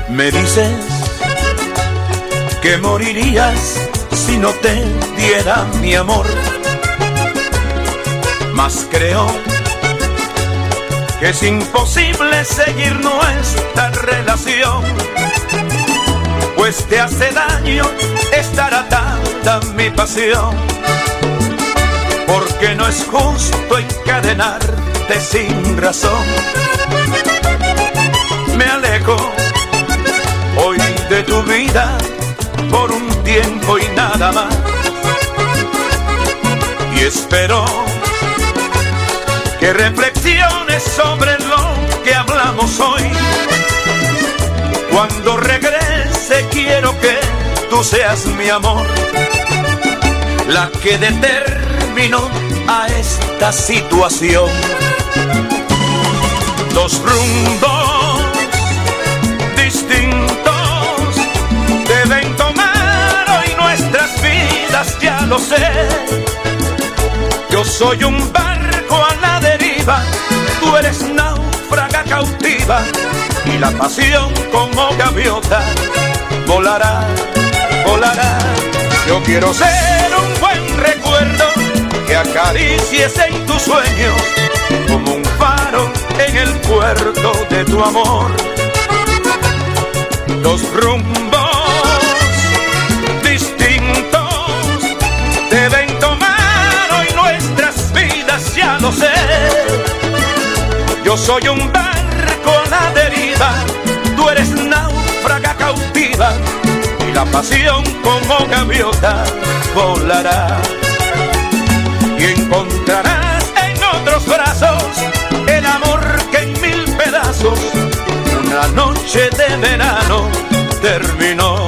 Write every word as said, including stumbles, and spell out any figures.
Me dices que morirías si no te diera mi amor, mas creo que es imposible seguir nuestra relación, pues te hace daño estar atada mi pasión, porque no es justo encadenarte sin razón. Me alejo hoy de tu vida por un tiempo y nada más, y espero que reflexiones sobre lo que hablamos hoy. Cuando regrese quiero que tú seas mi amor, la que determinó a esta situación. Dos rumbos distintos deben tomar hoy nuestras vidas, ya lo sé. Yo soy un barco a la deriva, tú eres náufraga cautiva, y la pasión como gaviota volará, volará. Yo quiero ser un buen recuerdo que acaricies en tus sueños, como un faro en el puerto de tu amor. Dos rumbos distintos deben tomar hoy nuestras vidas, ya lo sé. Yo soy un barco a la deriva, tú eres náufraga cautiva, y la pasión como gaviota volará. Y encontrarás en otros brazos el amor que en mil pedazos una noche de verano terminó.